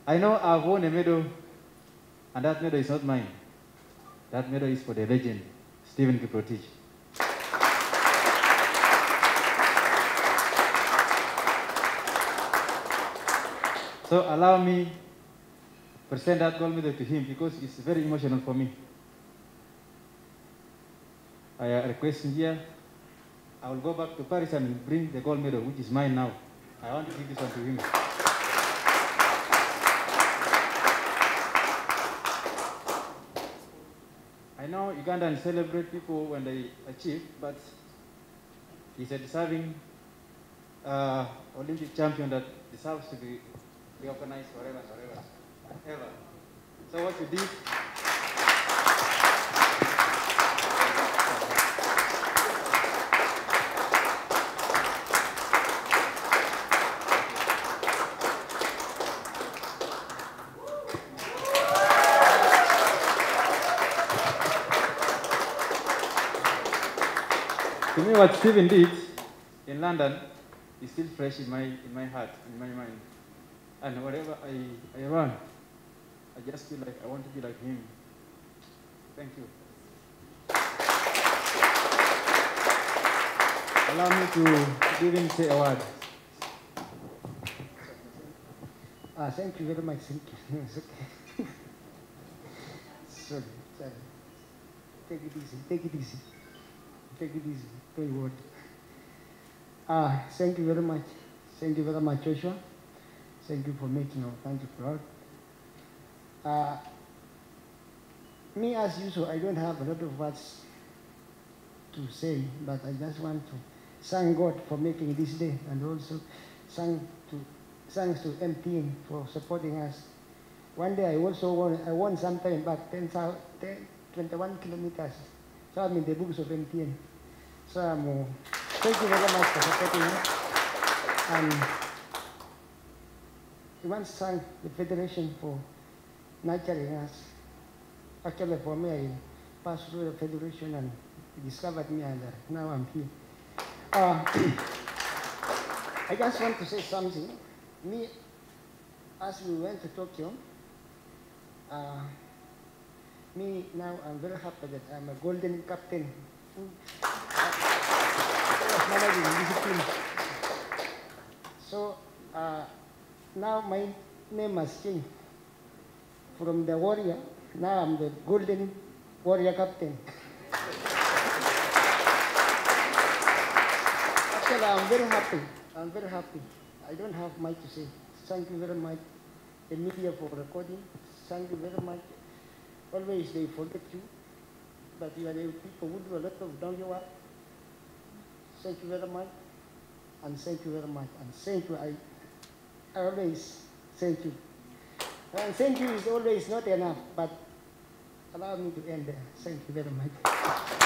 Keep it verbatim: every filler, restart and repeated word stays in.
I know I've won a medal, and that medal is not mine. That medal is for the legend, Stephen Kiprotich. So allow me to present that gold medal to him because it's very emotional for me. I request him here. I will go back to Paris and bring the gold medal, which is mine now. I want to give this one to him. I know Ugandans celebrate people when they achieve, but he's a deserving uh, Olympic champion that deserves to be recognized forever, forever, ever. So what you did, to me, what Stephen did in London is still fresh in my in my heart, in my mind. And wherever I, I run, I just feel like I want to be like him. Thank you. Allow me to give him say a word. Ah, thank you very much. Thank you. It's okay. Sorry, sorry. Take it easy. Take it easy. Take it easy. Very good. Ah, thank you very much. Thank you very much, Joshua. Thank you for making our country proud. Uh, me, as usual, I don't have a lot of words to say, but I just want to thank God for making this day, and also thank to, thanks to M T N for supporting us. One day I also won, I won sometime back ten, twenty-one kilometers. So I'm in the books of M T N. So I'm, uh, thank you very much for supporting us. And I want to thank the Federation for nurturing us. Actually, for me, I passed through the Federation and discovered me, and uh, now I'm here. Uh, I just want to say something. Me, as we went to Tokyo, uh, me now I'm very happy that I'm a golden captain who was managing discipline. So uh, now my name has changed from the warrior. Now I'm the golden warrior captain. Actually, I'm very happy. I'm very happy. I don't have much to say. Thank you very much, the media, for recording. Thank you very much. Always they forget you, but you are the people who do a lot of down your work. Thank you very much, and thank you very much, and thank you. I, I always thank you. And thank you is always not enough, but allow me to end there. Thank you very much.